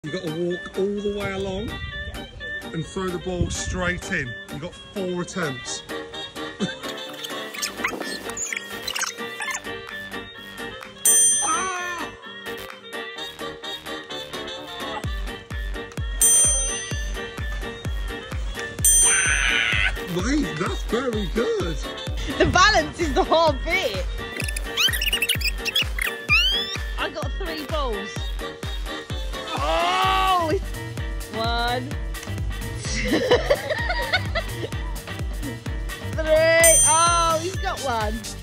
You've got to walk all the way along and throw the ball straight in. You've got 4 attempts. Mate, that's very good. The balance is the hard bit. I got 3 balls. Oh! 1, 2, 3. Oh, he's got 1.